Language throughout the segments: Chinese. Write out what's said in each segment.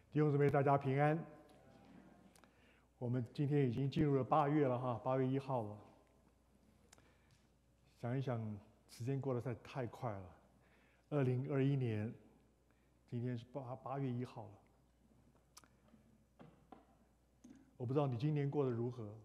弟兄姊妹，大家平安。我们今天已经进入了8月了哈，8月1号了。想一想，时间过得实在太快了。2021年，今天是8月1号了。我不知道你今年过得如何？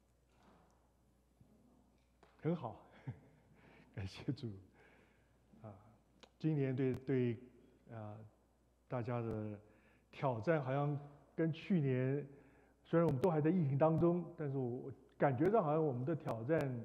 很好，感谢主。今年对大家的挑战好像跟去年，虽然我们都还在疫情当中，但是我感觉到好像我们的挑战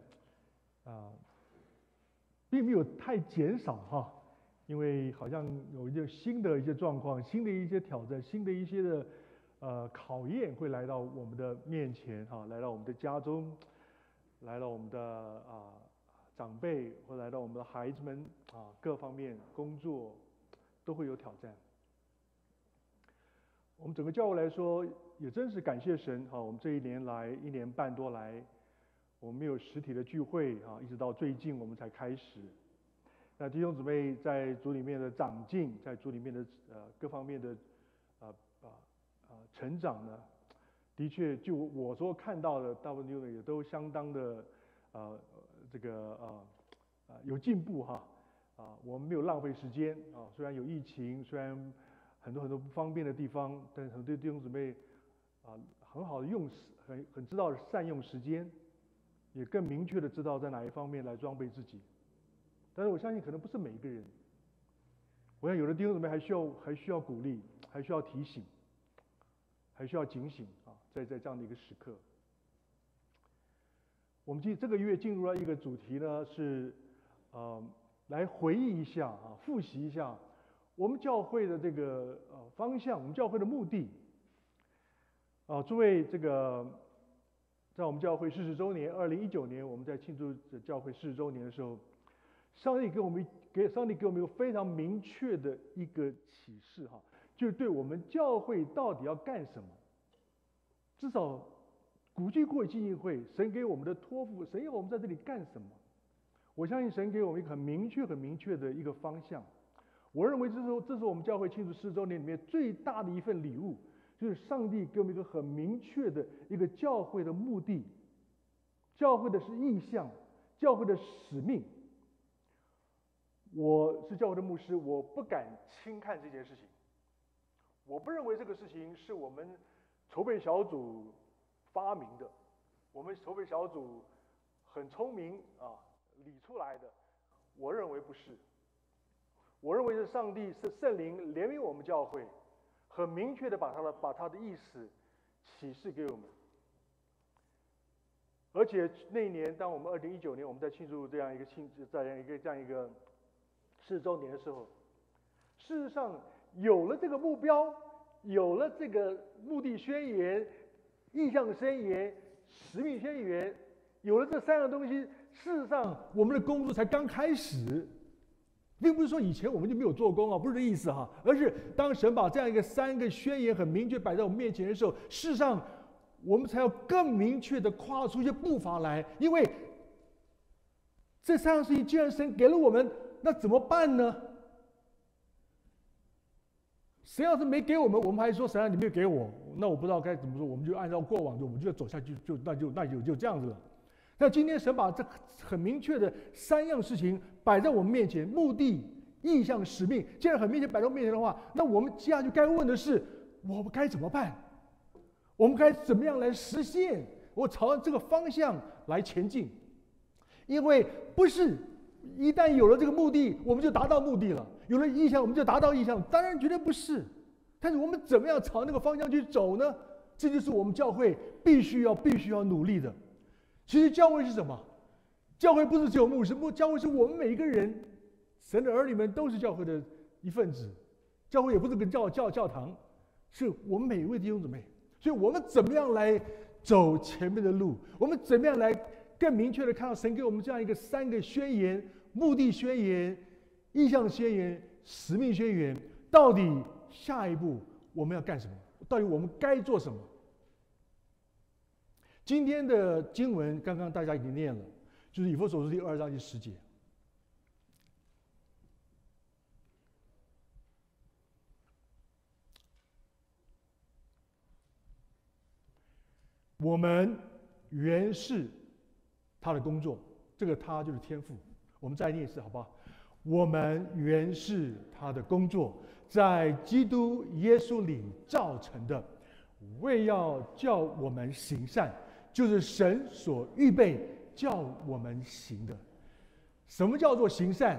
并没有太减少哈，因为好像有一些新的一些状况、新的一些挑战、新的一些的考验会来到我们的面前哈，来到我们的家中，来到我们的长辈，或来到我们的孩子们各方面工作都会有挑战。我们整个教会来说，也真是感谢神哈！我们这1年半多来，我们没有实体的聚会一直到最近我们才开始。那弟兄姊妹在主里面的长进，在主里面的各方面的成长呢，的确就我所看到的，大部分弟兄也都相当的有进步哈我们没有浪费时间虽然有疫情，虽然很多不方便的地方，但是很多弟兄姊妹很好的很知道善用时间，也更明确的知道在哪一方面来装备自己。但是我相信可能不是每一个人，我想有的弟兄姊妹还需要鼓励，还需要提醒，还需要警醒在这样的一个时刻。我们这个月进入了一个主题呢，是来回忆一下复习一下我们教会的这个方向，我们教会的目的。诸位，在我们教会40周年，2019年我们在庆祝教会40周年的时候，上帝给我们一个非常明确的一个启示就是对我们教会到底要干什么。至少古迹过基金会，神给我们的托付，神要我们在这里干什么？我相信神给我们一个很明确的一个方向。我认为这是我们教会庆祝40周年里面最大的一份礼物，就是上帝给我们一个很明确的一个教会的目的，教会的是意向，教会的使命。我是教会的牧师，我不敢轻看这件事情。我不认为这个事情是我们筹备小组发明的，我们筹备小组很聪明理出来的，我认为不是。我认为是上帝是圣灵怜悯我们教会，很明确的把他的意思启示给我们。而且那一年，当我们2019年我们在庆祝这样一个40周年的时候，事实上有了这个目标，有了这个目的宣言、意向宣言、使命宣言，有了这3个东西，事实上我们的工作才刚开始。并不是说以前我们就没有做工不是这意思而是当神把这样一个3个宣言很明确摆在我们面前的时候，事实上我们才要更明确的跨出一些步伐来。因为这3样事情既然神给了我们，那怎么办呢？神要是没给我们，我们还说神你没有给我，那我不知道该怎么说，我们就按照过往我们就走下去，就这样子了。那今天神把这很明确的3样事情摆在我们面前，目的、意向、使命，既然很明显摆在我们面前的话，那我们接下去该问的是，我们该怎么办？我们该怎么样来实现？我朝这个方向来前进。因为不是一旦有了这个目的，我们就达到目的了；有了意向，我们就达到意向。当然绝对不是。但是我们怎么样朝那个方向去走呢？这就是我们教会必须要努力的。其实教会是什么？教会不是只有牧师，教会是我们每一个人，神的儿女们都是教会的一份子。教会也不是个教堂，是我们每一位弟兄姊妹。所以我们怎么样来走前面的路？我们怎么样来更明确的看到神给我们这样一个3个宣言：目的宣言、意向宣言、使命宣言。到底下一步我们要干什么？到底我们该做什么？今天的经文刚刚大家已经念了，就是以弗所书第2章第10节。 我们原是他的工作，这个他就是天父。我们再念一次好不好？我们原是他的工作，在基督耶稣里造成的，为要叫我们行善，就是神所预备叫我们行的。什么叫做行善？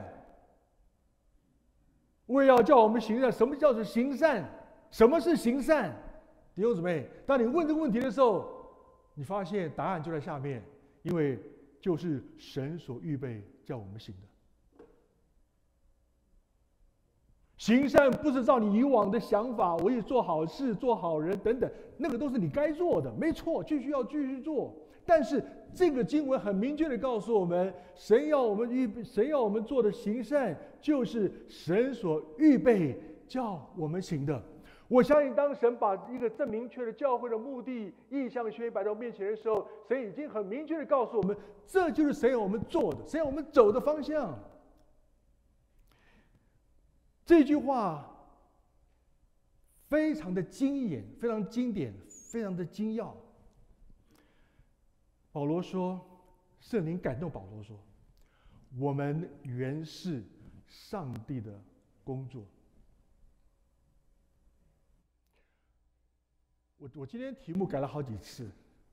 为要叫我们行善，什么叫做行善？什么是行善？弟兄姊妹，当你问这个问题的时候，你发现答案就在下面，因为就是神所预备叫我们行的。行善不是照你以往的想法，我也做好事、做好人等等，那个都是你该做的，没错，继续做。但是这个经文很明确的告诉我们，神要我们做的行善，就是神所预备叫我们行的。我相信，当神把一个这明确的教会的目的意向宣摆到面前的时候，神已经很明确的告诉我们，这就是神要我们做的，神要我们走的方向。这句话非常的精眼，非常经典，非常的精要。保罗说，圣灵感动保罗说，我们原是上帝的工作。我今天题目改了好几次。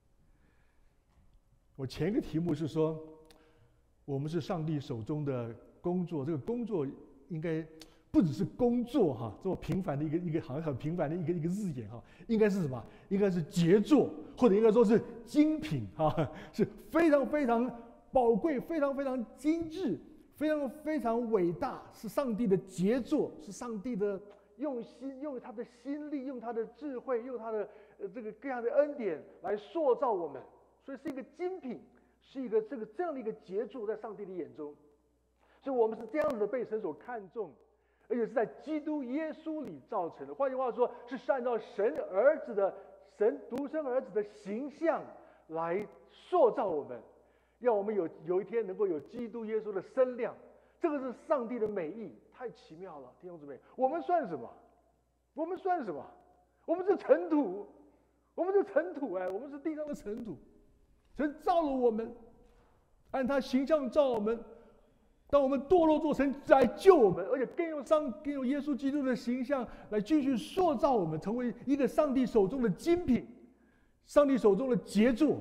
我前一个题目是说，我们是上帝手中的工作，这个工作应该不只是工作哈，这么平凡的一个好像很平凡的一个字眼哈，应该是什么？应该是杰作，或者应该说是精品哈，是非常非常宝贵、非常非常精致、非常非常伟大，是上帝的杰作，是上帝的用他的心力，用他的智慧，用他的这个各样的恩典来塑造我们，所以是一个精品，是一个这样的一个杰作，在上帝的眼中，所以我们是这样子的被神所看重。而且是在基督耶稣里造成的。换句话说，是按照神独生儿子的形象来塑造我们，让我们有一天能够有基督耶稣的身量。这个是上帝的美意，太奇妙了，弟兄姊妹。我们算什么？我们算什么？我们是尘土，我们是尘土我们是地上的尘土。神造了我们，按他形象造我们。当我们堕落做神来救我们，而且更用耶稣基督的形象来继续塑造我们，成为一个上帝手中的精品，上帝手中的杰作。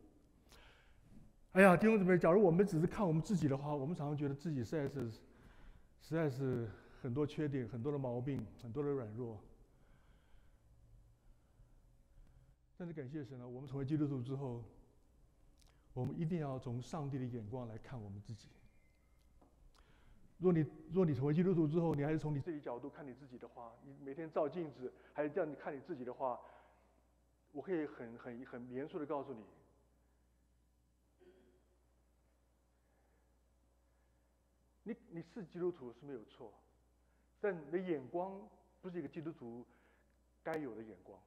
哎呀，弟兄姊妹，假如我们只是看我们自己的话，我们常常觉得自己实在是很多缺点、很多的毛病、很多的软弱。但是感谢神啊，我们成为基督徒之后，我们一定要从上帝的眼光来看我们自己。若你成为基督徒之后，你还是从你自己角度看你自己的话，你每天照镜子还是这样看你自己的话，我可以很严肃的告诉你，你是基督徒是没有错，但你的眼光不是一个基督徒该有的眼光，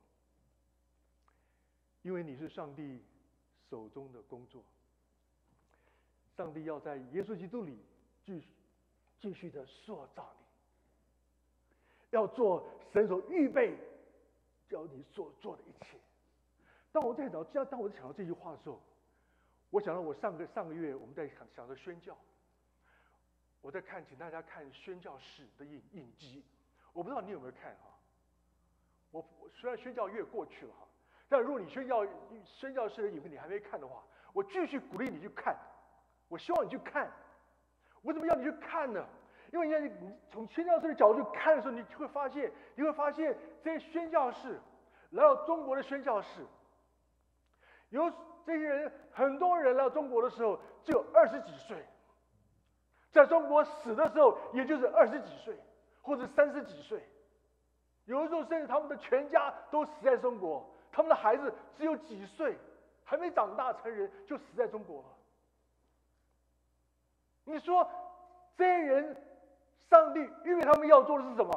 因为你是上帝手中的工作，上帝要在耶稣基督里继续的塑造你，要做神所预备叫你所做的一切。当我在想到这句话的时候，我想到我上个月我们在想着宣教，我在请大家看宣教士的影集，我不知道你有没有看哈。我虽然宣教月过去了哈，但如果你宣教士的影片你还没看的话，我继续鼓励你去看，我希望你去看。为什么要你去看呢？因为你从宣教士的角度去看的时候，你会发现这些宣教士来到中国的宣教士，有这些人，很多人来到中国的时候只有20几岁，在中国死的时候也就是20几岁或者30几岁，有的时候甚至他们的全家都死在中国，他们的孩子只有几岁，还没长大成人就死在中国了。你说这些人，上帝预备他们要做的是什么？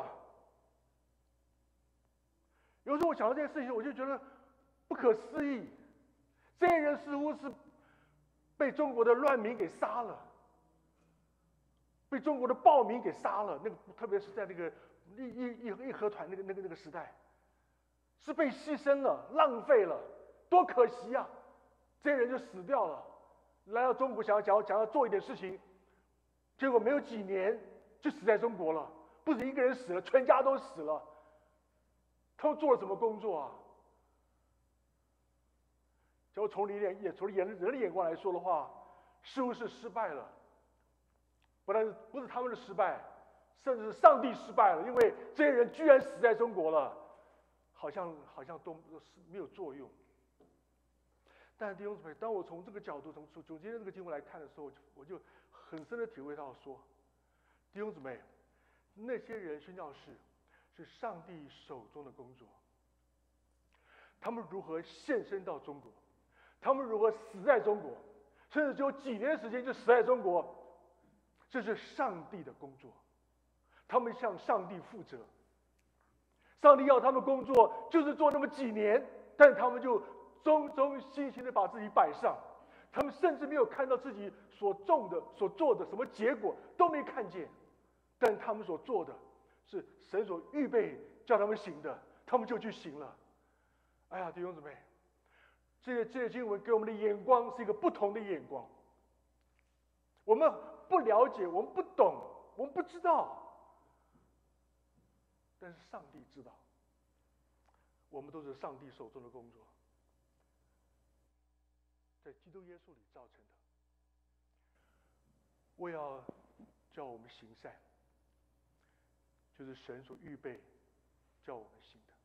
有时候我想到这件事情，我就觉得不可思议。这些人似乎是被中国的乱民给杀了，被中国的暴民给杀了。特别是在那个义和团那个时代，是被牺牲了、浪费了， 多可惜啊！这些人就死掉了，来到中国想要做一点事情，结果没有几年就死在中国了。不止一个人死了，全家都死了。他们做了什么工作啊？假如从人的眼光来说的话，似乎是失败了。不是他们的失败，甚至是上帝失败了，因为这些人居然死在中国了，好像都没有作用。但是弟兄姊妹，当我从这个角度，从今天这个经文来看的时候，我就很深的体会到说，弟兄姊妹，那些人宣教士是上帝手中的工作，他们如何献身到中国，他们如何死在中国，甚至只有几年的时间就死在中国，这是上帝的工作，他们向上帝负责。上帝要他们工作，就是做那么几年，但他们就忠忠心心的把自己摆上，他们甚至没有看到自己所做的什么结果都没看见，但他们所做的是神所预备叫他们行的，他们就去行了。哎呀，弟兄姊妹，这些经文给我们的眼光是一个不同的眼光。我们不了解，我们不懂，我们不知道，但是上帝知道，我们都是上帝手中的工作，在基督耶稣里造成的。为要叫我们行善，就是神所预备叫我们行的。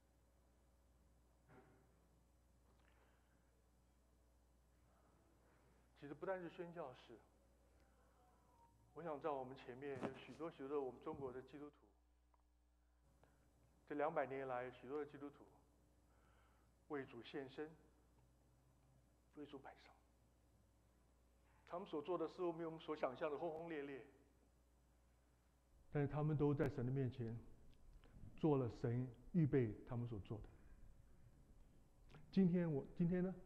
其实不但是宣教士，我想在我们前面有许多我们中国的基督徒，这200年来，许多的基督徒为主献身，为主摆上。他们所做的似乎没有我们所想象的轰轰烈烈，但是他们都在神的面前做了神预备他们所做的。今天呢？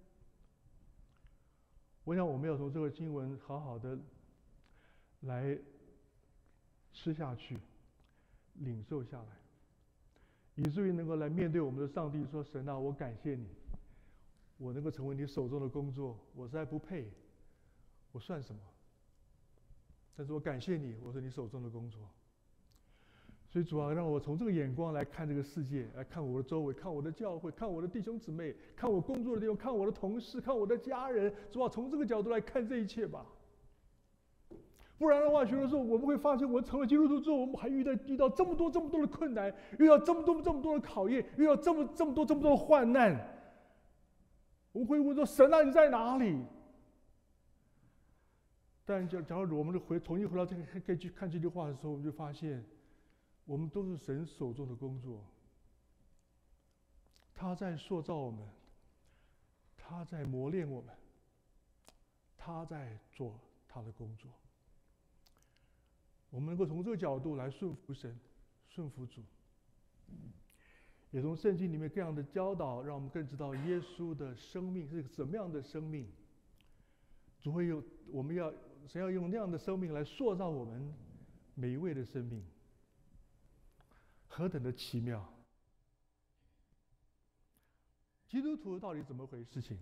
我想我们要从这个经文好好的来吃下去，领受下来，以至于能够来面对我们的上帝说：神啊，我感谢你，我能够成为你手中的工作，我实在不配，我算什么？但是我感谢你，我是你手中的工作。所以主要让我从这个眼光来看这个世界，来看我的周围，看我的教会，看我的弟兄姊妹，看我工作的地方，看我的同事，看我的家人。主要从这个角度来看这一切吧。不然的话，学的时候我们会发现，我成为基督徒之后，我们还遇到这么多的困难，遇到这么多的考验，遇到这么多的患难。我们会问说：神啊，你在哪里？但假如我们重新回到看这句话的时候，我们就发现，我们都是神手中的工作。他在塑造我们，他在磨练我们，他在做他的工作。我们能够从这个角度来顺服神，顺服主，也从圣经里面各样的教导，让我们更知道耶稣的生命是什么样的生命。主会用神要用那样的生命来塑造我们每一位的生命，何等的奇妙！基督徒到底怎么回事情？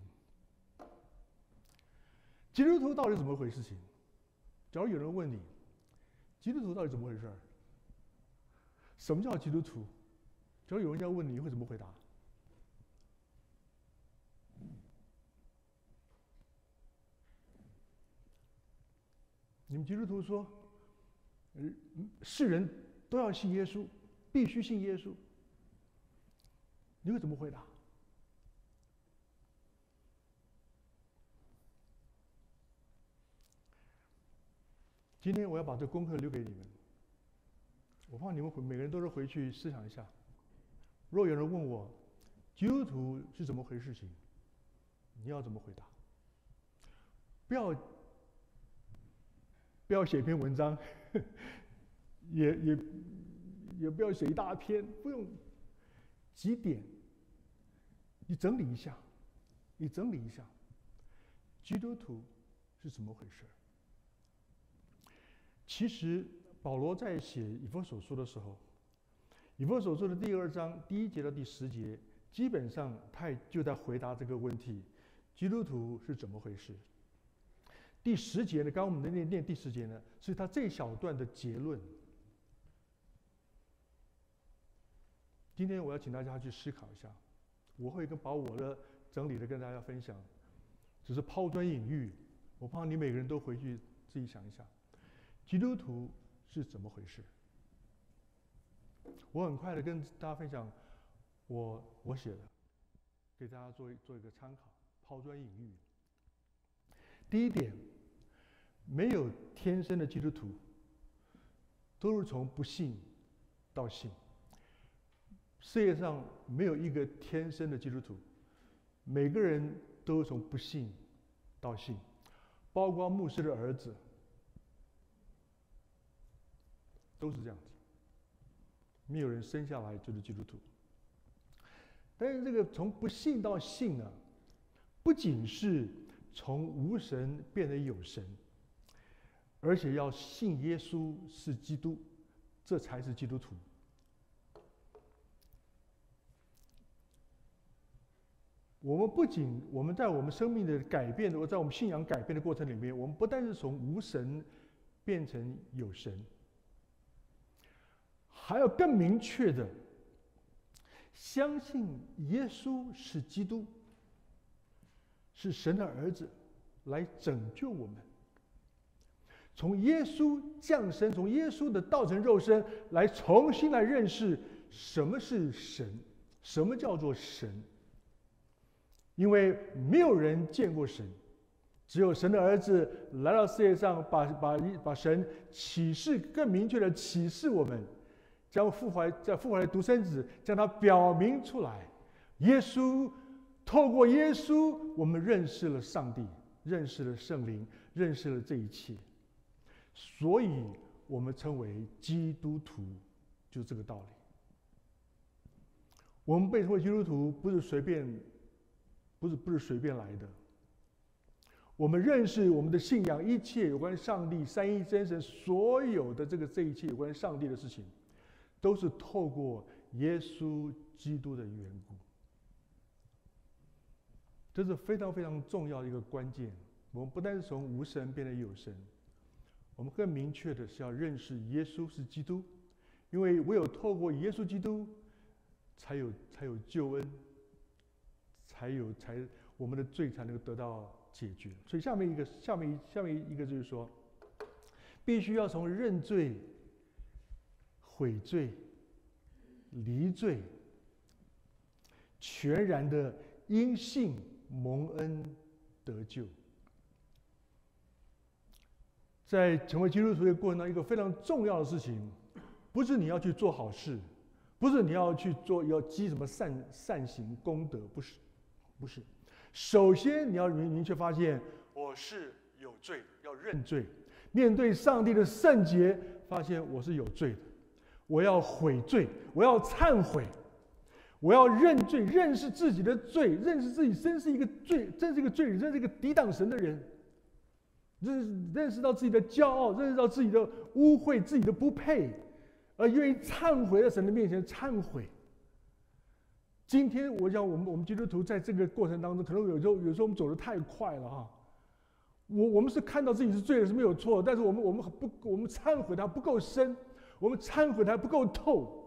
基督徒到底怎么回事情？假如有人问你，基督徒到底怎么回事？什么叫基督徒？假如有人要问你，你会怎么回答？你们基督徒说，世人都要信耶稣，必须信耶稣。你会怎么回答？今天我要把这功课留给你们，我怕你们每个人都是回去思想一下。若有人问我，基督徒是怎么回事情，你要怎么回答？不要写一篇文章，也不要写一大篇，不用几点，你整理一下，基督徒是怎么回事？其实保罗在写以弗所书的时候，以弗所书的第2章第1节到第10节基本上他就在回答这个问题：基督徒是怎么回事？第10节呢，刚刚我们念第10节呢，是他这一小段的结论。今天我要请大家去思考一下，我会把我的整理的跟大家分享，只是抛砖引玉。我怕你每个人都回去自己想一下，基督徒是怎么回事？我很快的跟大家分享我写的，给大家做一个参考，抛砖引玉。第一点，没有天生的基督徒，都是从不信到信。世界上没有一个天生的基督徒，每个人都是从不信到信，包括牧师的儿子，都是这样子。没有人生下来就是基督徒。但是这个从不信到信呢，不仅是从无神变得有神，而且要信耶稣是基督，这才是基督徒。我们在我们生命的改变的，在我们信仰改变的过程里面，我们不但是从无神变成有神，还要更明确的相信耶稣是基督，是神的儿子，来拯救我们。从耶稣降生，从耶稣的道成肉身，来重新来认识什么是神，什么叫做神。因为没有人见过神，只有神的儿子来到世界上，把神启示，更明确的启示我们，将复活的独生子将它表明出来。耶稣透过耶稣，我们认识了上帝，认识了圣灵，认识了这一切，所以我们称为基督徒，就是这个道理。我们被称为基督徒，不是随便来的。我们认识我们的信仰，一切有关上帝三一真神，所有的这一切有关上帝的事情，都是透过耶稣基督的缘故。这是非常非常重要的一个关键。我们不但是从无神变得有神，我们更明确的是要认识耶稣是基督，因为唯有透过耶稣基督，才有救恩，才我们的罪才能够得到解决。所以下面一个就是说，必须要从认罪、悔罪、离罪，全然的因信蒙恩得救。在成为基督徒的过程当中，一个非常重要的事情，不是你要去做好事，不是你要去要积什么善行功德，不是。首先你要明确发现我是有罪的，要认罪，面对上帝的圣洁，发现我是有罪的，我要悔罪，我要忏悔，我要认罪，认识自己的罪，认识自己真是一个罪人，真是一个抵挡神的人，认识到自己的骄傲，认识到自己的污秽，自己的不配，而愿意忏悔在神的面前忏悔。今天我想我们基督徒在这个过程当中，可能有时候我们走得太快了哈。我们是看到自己是罪人是没有错，但是我们忏悔它不够深，我们忏悔它不够透。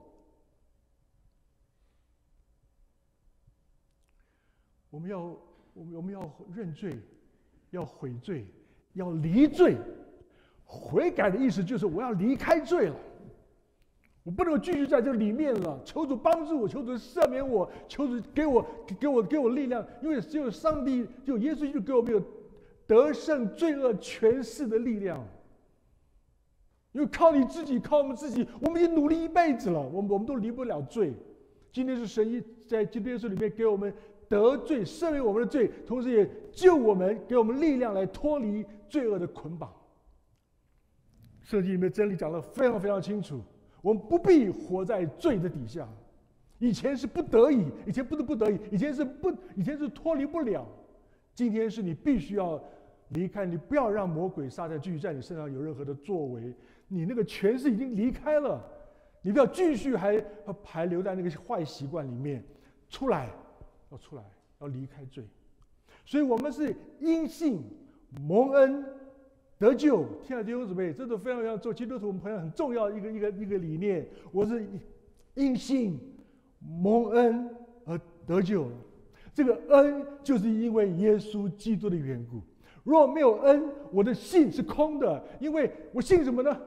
我们要认罪，要悔罪，要离罪。悔改的意思就是我要离开罪了。我不能继续在这里面了，求主帮助我，求主赦免我，求主给我力量，因为只有上帝，只有耶稣就给我们有得胜罪恶权势的力量。因为靠你自己，靠我们自己，我们已经努力一辈子了，我们都离不了罪。今天是神在基督耶稣里面给我们得罪，赦免我们的罪，同时也救我们，给我们力量来脱离罪恶的捆绑。圣经里面真理讲得非常非常清楚。我们不必活在罪的底下，以前是不得已，以前不是不得已，以前是脱离不了，今天是你必须要离开，你不要让魔鬼撒旦继续在你身上有任何的作为，你那个权势已经离开了，你不要继续还留在那个坏习惯里面， 出来，要出来，要离开罪。所以我们是因信蒙恩得救。亲爱的弟兄姊妹，这是非常非常做基督徒我们朋友很重要的一个理念。我是因信蒙恩而得救。这个恩就是因为耶稣基督的缘故。如果没有恩，我的信是空的，因为我信什么呢？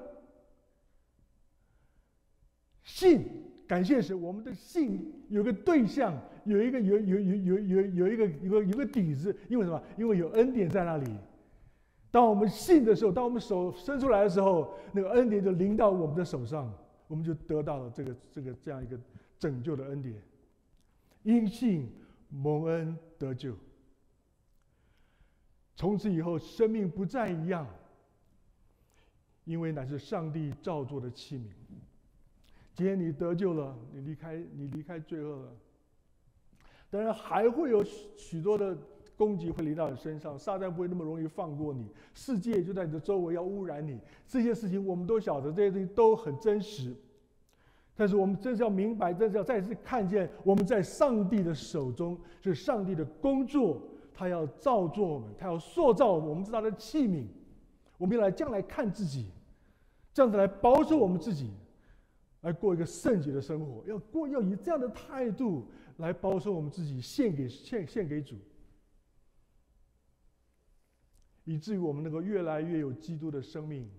信，感谢神，我们的信有个对象，有一个底子，因为什么？因为有恩典在那里。当我们信的时候，当我们手伸出来的时候，那个恩典就临到我们的手上，我们就得到了这样一个拯救的恩典。因信蒙恩得救，从此以后生命不再一样，因为乃是上帝造作的器皿。今天你得救了，你离开罪恶了，当然还会有许多的攻击会临到你身上，撒旦不会那么容易放过你，世界就在你的周围要污染你，这些事情我们都晓得，这些事情都很真实。但是我们真是要明白，真是要再次看见，我们在上帝的手中，是上帝的工作，他要造作我们，他要塑造我们，我们是他的器皿。我们要这样来看自己，这样子来保守我们自己，来过一个圣洁的生活，要以这样的态度来保守我们自己，献给主，以至于我们能够越来越有基督的生命，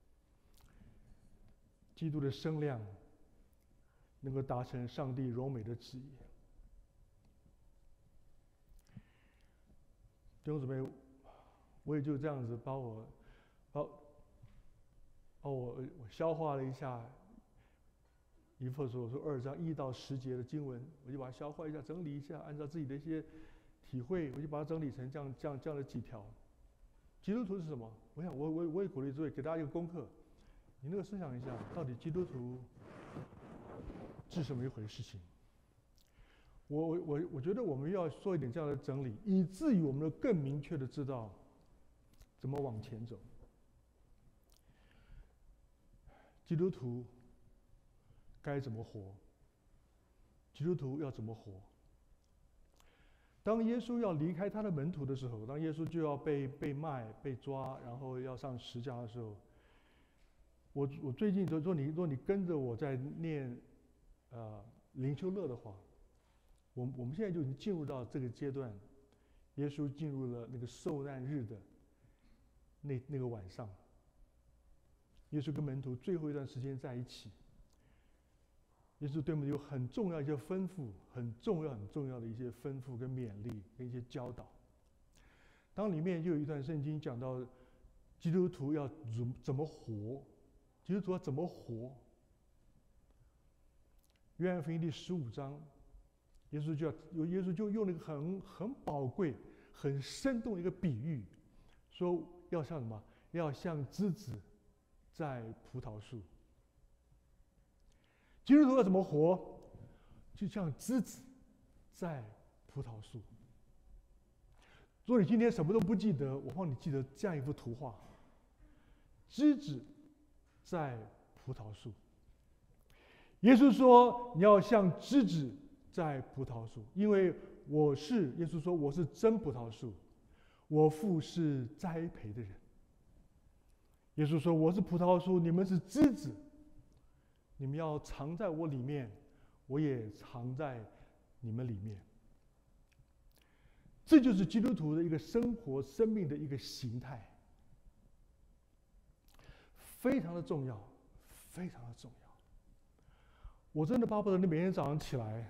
基督的声量，能够达成上帝荣美的旨意。弟兄姊妹，我也就这样子把我消化了一下以弗所书2章1到10节的经文，我就把它消化一下，整理一下，按照自己的一些体会，我就把它整理成这样的几条。基督徒是什么？我想我也鼓励诸位，给大家一个功课，你那个思想一下，到底基督徒是什么一回事情？我觉得我们要做一点这样的整理，以至于我们能更明确的知道怎么往前走。基督徒该怎么活？基督徒要怎么活？当耶稣要离开他的门徒的时候，当耶稣就要被卖、被抓，然后要上十字架的时候，我最近若你跟着我在念灵修乐的话，我们现在就已经进入到这个阶段，耶稣进入了那个受难日的那个晚上，耶稣跟门徒最后一段时间在一起。耶稣对我们有很重要一些吩咐，很重要的一些吩咐跟勉励跟一些教导。当里面就有一段圣经讲到基督徒要怎么活，基督徒要怎么活。约翰福音第15章，耶稣就用了一个很宝贵、很生动的一个比喻，说要像什么？要像枝子在葡萄树。基督徒要怎么活？就像枝子在葡萄树。如果你今天什么都不记得，我帮你记得这样一幅图画：枝子在葡萄树。耶稣说：“你要像枝子在葡萄树，因为耶稣说我是真葡萄树，我父是栽培的人。”耶稣说：“我是葡萄树，你们是枝子。你们要藏在我里面，我也藏在你们里面。”这就是基督徒的一个生活、生命的一个形态，非常的重要，非常的重要。我真的巴不得你每天早上起来，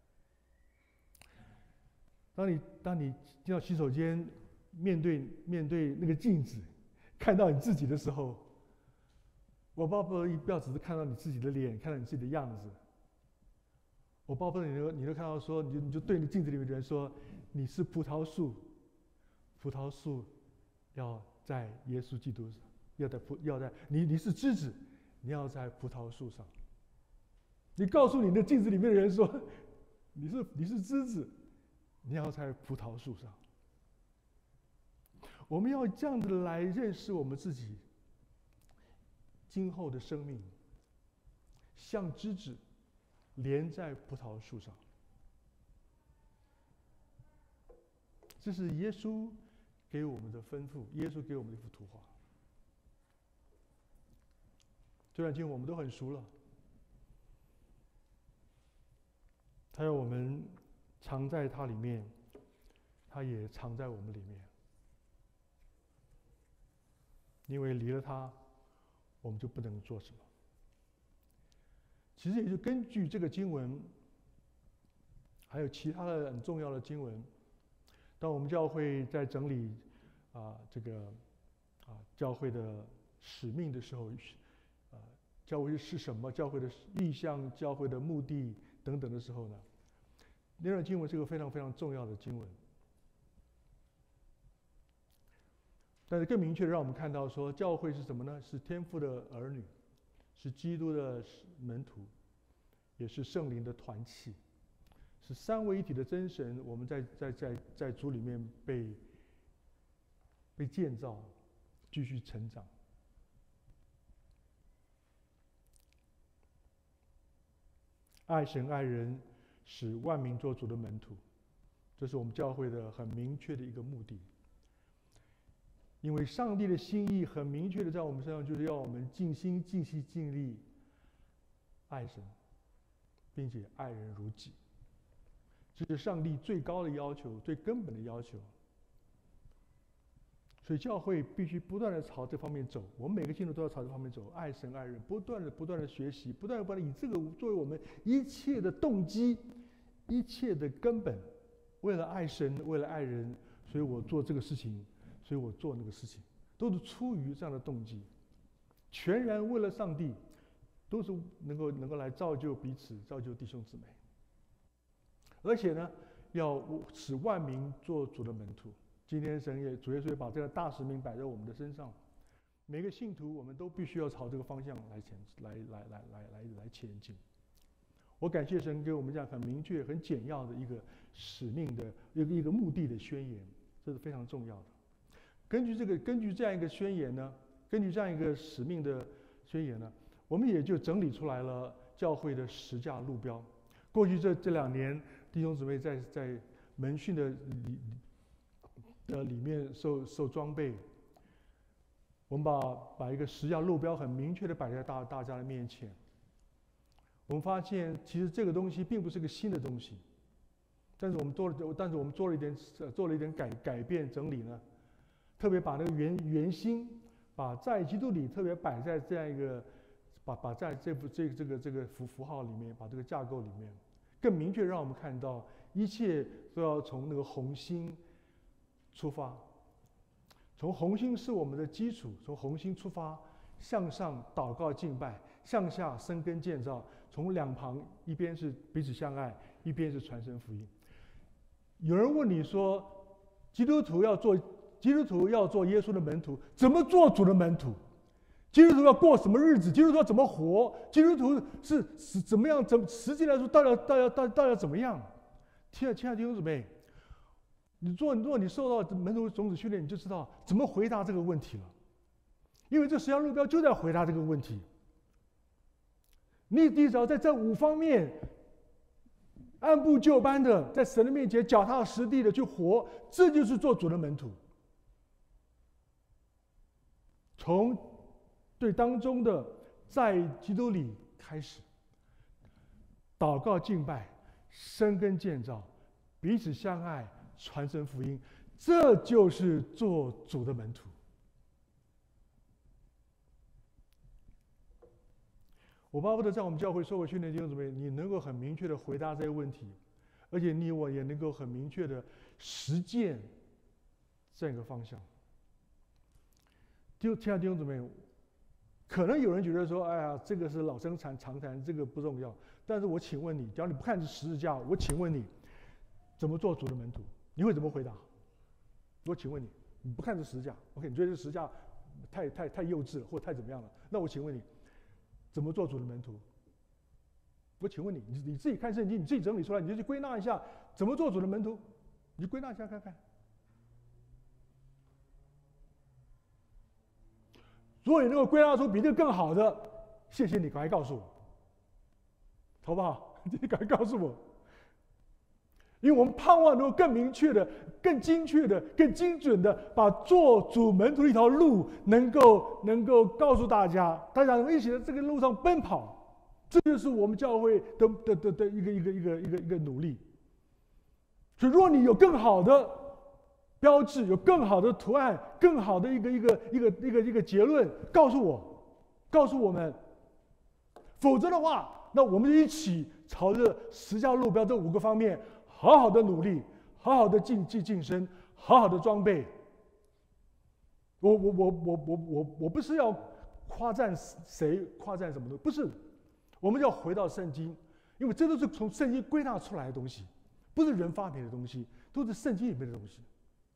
当你进到洗手间，面对那个镜子，看到你自己的时候，我巴不得不要只是看到你自己的脸，看到你自己的样子。我巴不得你都看到说，你就对你镜子里面的人说，你是葡萄树，葡萄树要在耶稣基督上，要在你是枝子，你要在葡萄树上。你告诉你的镜子里面的人说，你是枝子，你要在葡萄树上。我们要这样的来认识我们自己。今后的生命像枝子连在葡萄树上。 这是耶稣给我们的吩咐，耶稣给我们的一幅图画。这段经文我们都很熟了，他要我们藏在他里面，他也藏在我们里面。因为离了他，我们就不能做什么。其实也就根据这个经文，还有其他的很重要的经文，当我们教会在整理教会的使命的时候，教会是什么？教会的意向、教会的目的等等的时候呢，那段经文是个非常非常重要的经文。但是更明确的让我们看到说，教会是什么呢？是天父的儿女，是基督的门徒，也是圣灵的团契，是三位一体的真神。我们在主里面被建造，继续成长。爱神爱人，使万民做主的门徒，这是我们教会的很明确的一个目的。因为上帝的心意很明确的在我们身上，就是要我们尽心尽心尽力爱神，并且爱人如己。这是上帝最高的要求，最根本的要求。所以教会必须不断的朝这方面走，我们每个信徒都要朝这方面走，爱神爱人，不断的学习，不断的以这个作为我们一切的动机，一切的根本。为了爱神，为了爱人，所以我做这个事情。所以我做那个事情，都是出于这样的动机，全然为了上帝，都是能够来造就彼此，造就弟兄姊妹。而且呢，要使万民做主的门徒。今天主耶稣也把这个大使命摆在我们的身上，每个信徒我们都必须要朝这个方向来前进。我感谢神给我们这样很明确、很简要的一个使命的一个目的的宣言，这是非常重要的。根据这样一个宣言呢，根据这样一个使命的宣言呢，我们也就整理出来了教会的10架路标。过去这2年，弟兄姊妹在门训的里面受装备，我们把一个10架路标很明确的摆在大家的面前。我们发现，其实这个东西并不是个新的东西，但是我们做了一点改变整理呢。特别把那个原心，把在基督里特别摆在这样一个，把在这个符号里面，把这个架构里面，更明确让我们看到，一切都要从那个红心出发。从红心是我们的基础，从红心出发，向上祷告敬拜，向下生根建造。从两旁，一边是彼此相爱，一边是传神福音。有人问你说，基督徒要做耶稣的门徒，怎么做主的门徒？基督徒要过什么日子？基督徒要怎么活？基督徒是怎么样？实际来说，到底要怎么样？亲爱的弟兄姊妹，如果你受到门徒种子训练，你就知道怎么回答这个问题了。因为这10项路标就在回答这个问题。你只要在这5方面按部就班的在神的面前脚踏实地的去活，这就是做主的门徒。从对当中的在基督里开始，祷告敬拜，生根建造，彼此相爱，传神福音，这就是做主的门徒。我巴不得在我们教会受过训练的弟兄姊妹，你能够很明确的回答这些问题，而且你我也能够很明确的实践这样一个方向。亲爱的弟兄姊妹，可能有人觉得说，哎呀，这个是老生常谈，这个不重要。但是我请问你，假如你不看十字架，我请问你，怎么做主的门徒？你会怎么回答？我请问你，你不看这十字架 ，OK， 你觉得这十字架太幼稚了，或者太怎么样了？那我请问你，怎么做主的门徒？我请问你，你自己看圣经，你自己整理出来，你就去归纳一下，怎么做主的门徒？你归纳一下看看。如果你能够归纳出比这个更好的，谢谢你，赶快告诉我，好不好？你赶快告诉我。 因为我们盼望能够更明确的、更精确的、更精准的，把做主门徒的一条路，能够告诉大家能一起在这个路上奔跑。这就是我们教会的一个努力。所以，若你有更好的标志，有更好的图案，更好的一个结论，告诉我们。否则的话，那我们就一起朝着十架路标这5个方面，好好的努力，好好的晋升，好好的装备。我不是要夸赞谁，夸赞什么的，不是。我们要回到圣经，因为这都是从圣经归纳出来的东西，不是人发明的东西，都是圣经里面的东西。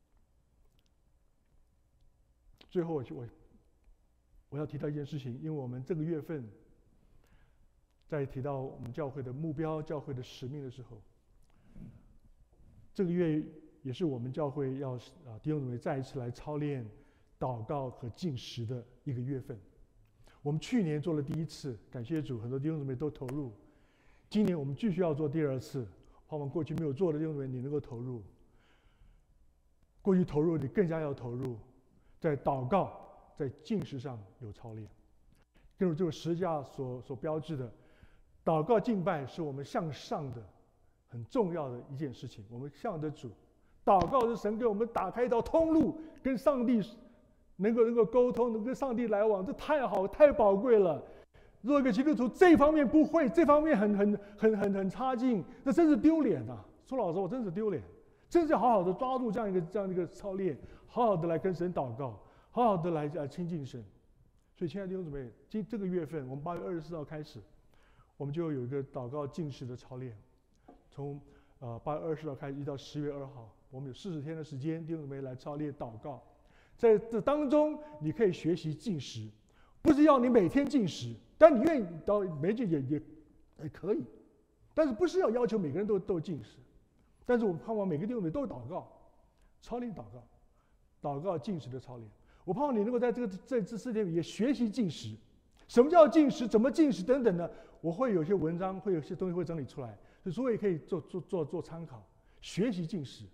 最后我要提到一件事情，因为我们这个月份在提到我们教会的目标、教会的使命的时候，这个月也是我们教会要弟兄姊妹再一次来操练祷告和禁食的一个月份。我们去年做了第1次，感谢主，很多弟兄姊妹都投入。今年我们继续要做第2次，盼望过去没有做的弟兄姊妹你能够投入。过去投入，你更加要投入，在祷告、在禁食上有操练。正如这个十架所标志的，祷告敬拜是我们向上的很重要的一件事情。我们向着主，祷告是神给我们打开一条通路，跟上帝能够沟通，能跟上帝来往，这太好太宝贵了。若一个基督徒这方面不会，这方面很差劲，那真是丢脸啊！说老实话，真是丢脸。真是好好的抓住这样一个操练，好好的来跟神祷告，好好的来亲近神。所以，亲爱的弟兄姊妹，这个月份，我们8月24号开始，我们就有一个祷告禁食的操练，从8月20号开始，一直到10月2号，我们有40天的时间，弟兄姊妹来操练祷告。在这当中，你可以学习禁食，不是要你每天禁食，但你愿意到每天也可以，但是不是要求每个人都禁食。但是我们盼望每个弟兄姊妹都有祷告，操练祷告禁食的操练。我盼望你能够在这4天里也学习禁食，什么叫禁食，怎么禁食等等的，我会有些文章，会有些东西会整理出来，所以可以做参考，学习禁食。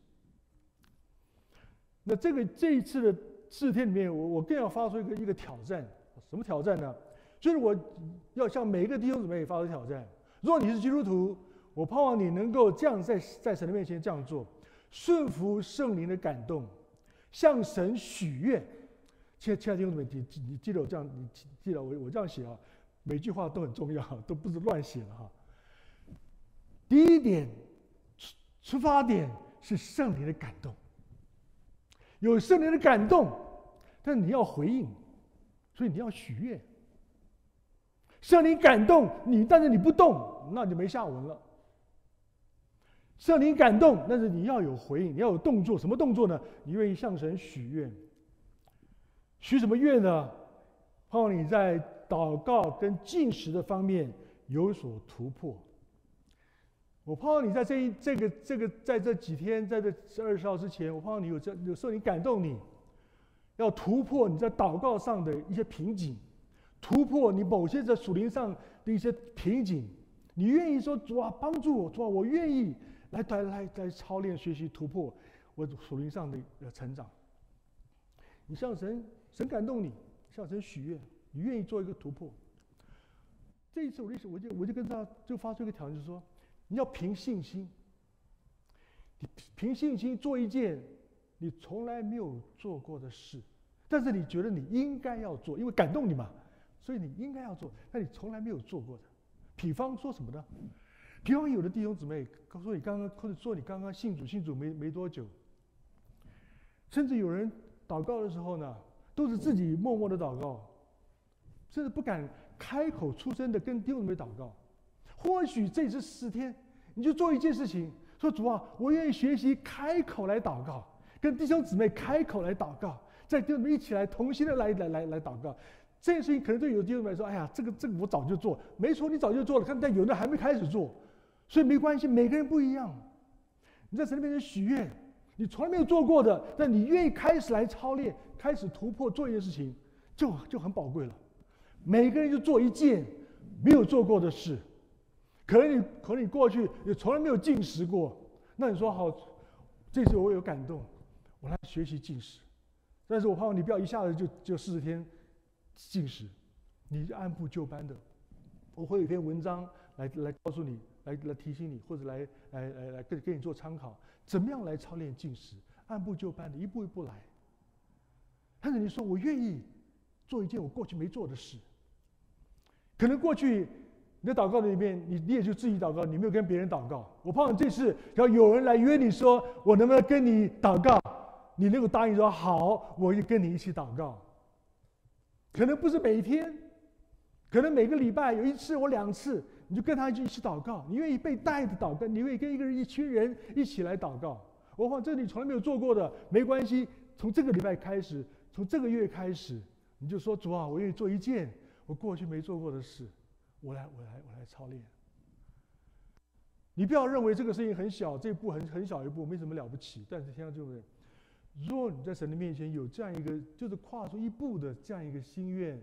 那这一次的4天里面，我更要发出一个挑战，什么挑战呢？就是我要向每一个弟兄姊妹发出挑战。如果你是基督徒，我盼望你能够这样在神的面前这样做，顺服圣灵的感动，向神许愿。亲爱的弟兄姊妹，你记得我这样，你记得我这样写啊，每句话都很重要，都不是乱写的哈。第一点，出发点是圣灵的感动，有圣灵的感动，但你要回应，所以你要许愿。圣灵感动你，但是你不动，那就没下文了。圣灵感动，但是你要有回应，你要有动作。什么动作呢？你愿意向神许愿。许什么愿呢？盼望你在祷告跟禁食的方面有所突破。我盼望你在在这几天，在这20号之前，我盼望你有圣灵感动你，要突破你在祷告上的一些瓶颈，突破你某些在属灵上的一些瓶颈。你愿意说主啊，帮助我，主啊，我愿意来操练学习突破我属灵上的成长。你向神感动你，向神许愿，你愿意做一个突破。这一次我就跟他就发出一个挑战，就是说你要凭信心，你凭信心做一件你从来没有做过的事，但是你觉得你应该要做，因为感动你嘛，所以你应该要做，但你从来没有做过的。比方说什么呢？比方有的弟兄姊妹说你刚刚，或者说你刚刚信主没多久，甚至有人祷告的时候呢，都是自己默默的祷告，甚至不敢开口出声的跟弟兄姊妹祷告。或许这次10天，你就做一件事情，说主啊，我愿意学习开口来祷告，跟弟兄姊妹开口来祷告，在弟兄姊妹一起来同心的来祷告。这件事情可能对有的弟兄姊妹来说，哎呀，这个我早就做，没错，你早就做了，但有的还没开始做，所以没关系，每个人不一样。你在神面前许愿，你从来没有做过的，但你愿意开始来操练，开始突破做一件事情，就很宝贵了。每个人就做一件没有做过的事，可能你过去也从来没有进食过， 那你说好，这次我有感动，我来学习禁食。但是我盼望你不要一下子就40天禁食，你按部就班的。我会有一篇文章来告诉你，来提醒你，或者来给你做参考，怎么样来操练禁食，按部就班的，一步一步来。但是你说我愿意做一件我过去没做的事，可能过去你的祷告里面，你也就自己祷告，你没有跟别人祷告。我盼望这次要有人来约你说，我能不能跟你祷告？你能够答应说好，我就跟你一起祷告。可能不是每天，可能每个礼拜有1次或2次，你就跟他一起祷告。你愿意被带着祷告，你愿意跟一群人一起来祷告。我盼望这你从来没有做过的，没关系，从这个礼拜开始，从这个月开始，你就说主啊，我愿意做一件我过去没做过的事，我来操练。你不要认为这个事情很小，这一步很小一步，没什么了不起。但是天上就会，若你在神的面前有这样一个，就是跨出一步的这样一个心愿，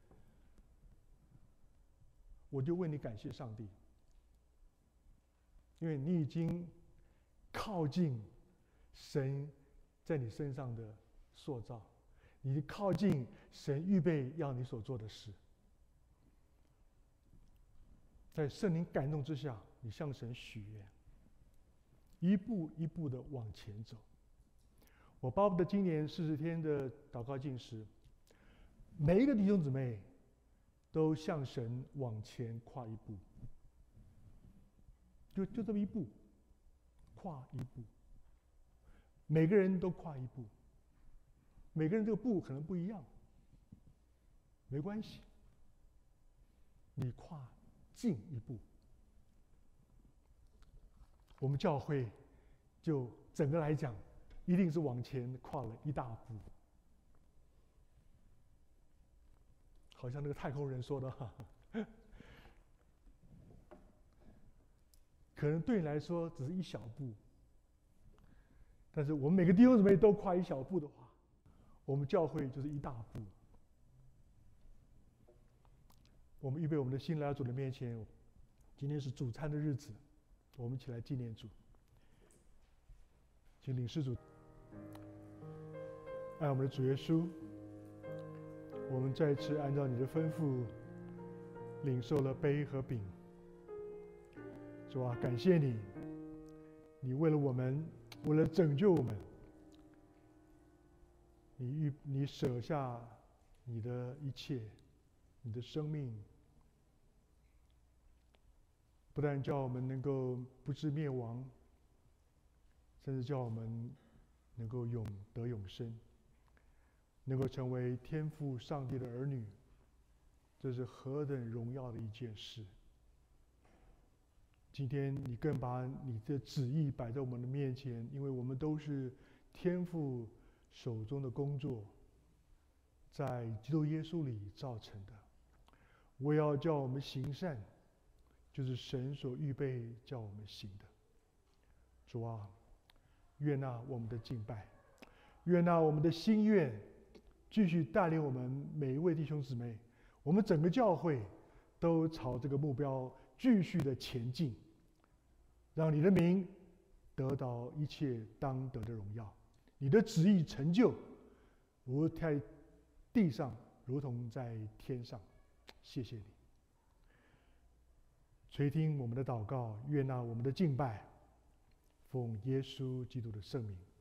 我就为你感谢上帝，因为你已经靠近神在你身上的塑造，你靠近神预备要你所做的事。在圣灵感动之下，你向神许愿，一步一步的往前走。我巴不得今年40天的祷告禁食，每一个弟兄姊妹都向神往前跨一步，就这么一步，跨一步。每个人都跨一步，每个人这个步可能不一样，没关系，你跨进一步，我们教会就整个来讲，一定是往前跨了一大步。好像那个太空人说的哈，可能对你来说只是一小步，但是我们每个弟兄姊妹都跨一小步的话，我们教会就是一大步。我们预备我们的心来到主的面前，今天是主餐的日子，我们一起来纪念主。请领事主爱我们的主耶稣，我们再次按照你的吩咐领受了杯和饼。主啊，感谢你，你为了我们，为了拯救我们，你舍下你的一切，你的生命，不但叫我们能够不致灭亡，甚至叫我们能够得永生，能够成为天父上帝的儿女，这是何等荣耀的一件事！今天你更把你的旨意摆在我们的面前，因为我们都是天父手中的工作，在基督耶稣里造成的。我要叫我们行善，就是神所预备叫我们行的。主啊，悦纳我们的敬拜，悦纳我们的心愿，继续带领我们每一位弟兄姊妹，我们整个教会都朝这个目标继续的前进，让你的名得到一切当得的荣耀，你的旨意成就，如在地上如同在天上。谢谢你，垂听我们的祷告，悦纳我们的敬拜，奉耶稣基督的圣名。